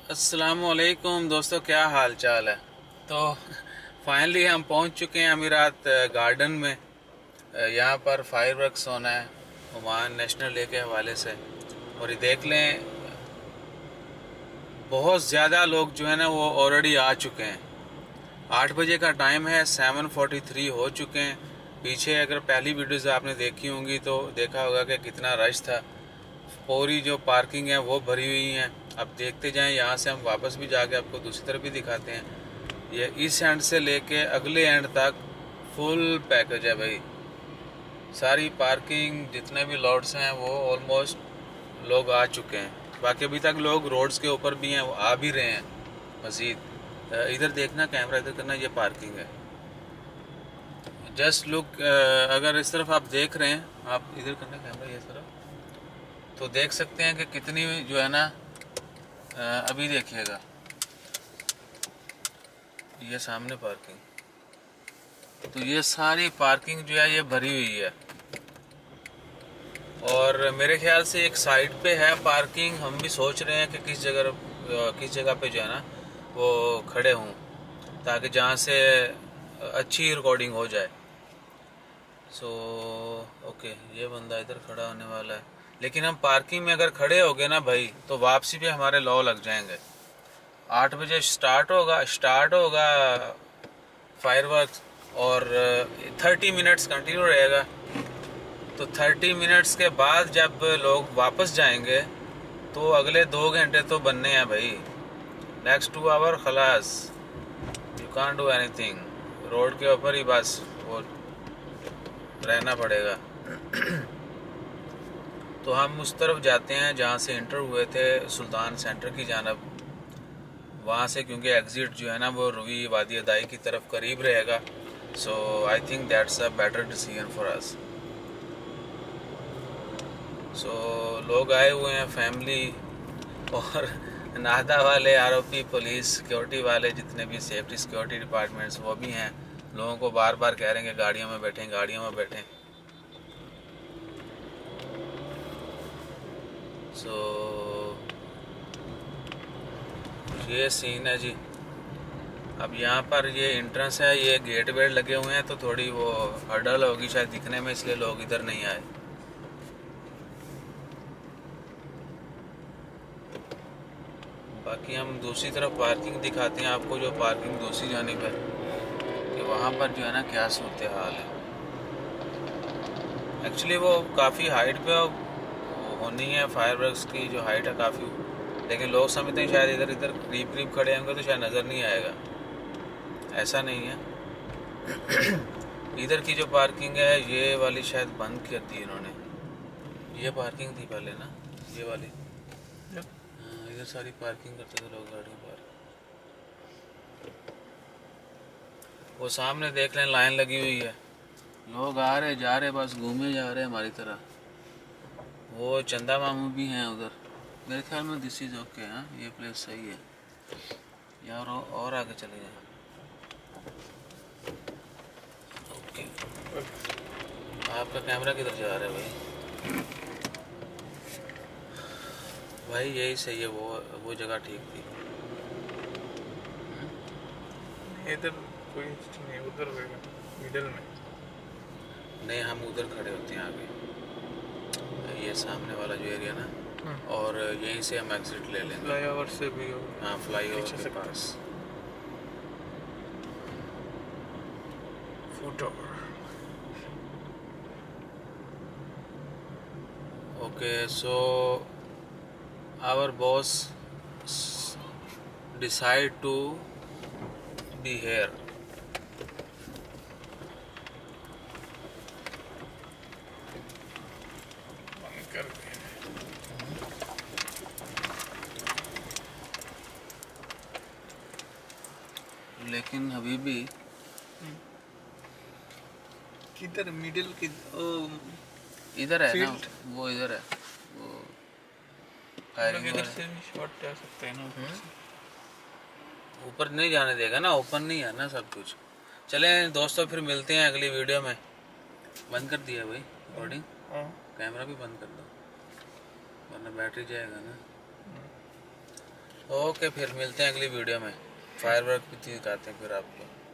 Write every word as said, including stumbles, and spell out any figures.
अस्सलामुअलैकुम दोस्तों, क्या हाल चाल है। तो फाइनली हम पहुंच चुके हैं अमीरात गार्डन में। यहाँ पर फायर वर्क्स होना है ओमान नेशनल डे के हवाले से। और ये देख लें, बहुत ज़्यादा लोग जो है ना वो ऑलरेडी आ चुके हैं। आठ बजे का टाइम है, सेवन फोर्टी थ्री हो चुके हैं। पीछे अगर पहली वीडियोज़ आपने देखी होंगी तो देखा होगा कि कितना रश था। पूरी जो पार्किंग है वो भरी हुई है। अब देखते जाएं, यहाँ से हम वापस भी जाके आपको दूसरी तरफ भी दिखाते हैं। ये इस एंड से लेके अगले एंड तक फुल पैकेज है भाई। सारी पार्किंग जितने भी लॉट्स हैं वो ऑलमोस्ट लोग आ चुके हैं। बाकी अभी तक लोग रोड्स के ऊपर भी हैं, वो आ भी रहे हैं मज़ीद। इधर देखना, कैमरा इधर करना, ये पार्किंग है। जस्ट लुक, अगर इस तरफ आप देख रहे हैं, आप इधर करना कैमरा ये तरफ, तो देख सकते हैं कि कितनी जो है ना, अभी देखिएगा ये सामने पार्किंग, तो ये सारी पार्किंग जो है ये भरी हुई है। और मेरे ख्याल से एक साइड पे है पार्किंग। हम भी सोच रहे हैं कि किस जगह किस जगह पे जो है ना वो खड़े हों, ताकि जहाँ से अच्छी रिकॉर्डिंग हो जाए। सो so, ओके okay, ये बंदा इधर खड़ा होने वाला है। लेकिन हम पार्किंग में अगर खड़े हो गए ना भाई, तो वापसी पे हमारे लॉ लग जाएंगे। आठ बजे स्टार्ट होगा स्टार्ट होगा फायरवर्क्स, और थर्टी मिनट्स कंटिन्यू रहेगा। तो थर्टी मिनट्स के बाद जब लोग वापस जाएंगे तो अगले दो घंटे तो बनने हैं भाई। नेक्स्ट टू आवर खलास, you can't do anything. Road के ऊपर ही बस वो रहना पड़ेगा। तो हम उस तरफ जाते हैं जहाँ से इंटर हुए थे, सुल्तान सेंटर की जानब। वहाँ से क्योंकि एग्ज़िट जो है ना वो रुवी वादी अदाई की तरफ करीब रहेगा। So I think that's a better decision for us. So लोग आए हुए हैं, फैमिली और नाहदा वाले, आरओपी, पुलिस, सिक्योरिटी वाले, जितने भी सेफ्टी सिक्योरिटी डिपार्टमेंट्स वो भी हैं। लोगों को बार बार कह रहे हैं कि गाड़ियों में बैठें गाड़ियों में बैठें। सो so, ये सीन है जी। अब यहाँ पर ये एंट्रेंस है, ये गेट वेट लगे हुए हैं, तो थोड़ी वो हर्डल होगी शायद दिखने में, इसलिए लोग इधर नहीं आए। बाकी हम दूसरी तरफ पार्किंग दिखाते हैं आपको, जो पार्किंग दूसरी जानिब है, कि वहाँ पर जो है ना क्या सूरत हाल है। एक्चुअली वो काफ़ी हाइट पे होनी है, फायरवर्क्स की जो हाइट है काफ़ी, लेकिन लोग समझते हैं शायद इधर इधर करीब करीब खड़े होंगे तो शायद नज़र नहीं आएगा। ऐसा नहीं है। इधर की जो पार्किंग है ये वाली शायद बंद कर दी इन्होंने। ये पार्किंग थी पहले ना, ये वाली। हाँ, इधर सारी पार्किंग करते थे लोग गाड़ी पार्क। वो सामने देख लें, लाइन लगी हुई है, लोग आ रहे जा रहे, बस घूमे जा रहे हमारी तरह। वो चंदा मामू भी हैं उधर। मेरे ख्याल में दिस इज ओके। हाँ, ये प्लेस सही है यार, और आगे चले जाए। ओके, आपका कैमरा किधर जा रहा है भाई? भाई यही सही है, वो वो जगह ठीक थी। इधर कोई नहीं, उधर मिडल में नहीं, हम उधर खड़े होते हैं आगे, ये सामने वाला जो एरिया ना, और यहीं से हम एग्जिट ले लेंगे। फ्लाईओवर से भी हो। हाँ, फ्लाईओवर के पास। Photo. Okay, so our boss decide to be here. लेकिन अभी भी किधर मिडिल की ओ इधर है ना, वो इधर है, वो फायरिंग इधर से भी शॉट जा सकते हैं ना। ऊपर नहीं जाने देगा ना, ओपन नहीं है ना सब कुछ। चलें दोस्तों, फिर मिलते हैं अगली वीडियो में। बंद कर दिया भाई रिकॉर्डिंग, कैमरा भी बंद कर दो वरना बैटरी जाएगा ना। ओके, फिर मिलते हैं अगली वीडियो में। फायर वर्क भी दिखाते हैं फिर आपको।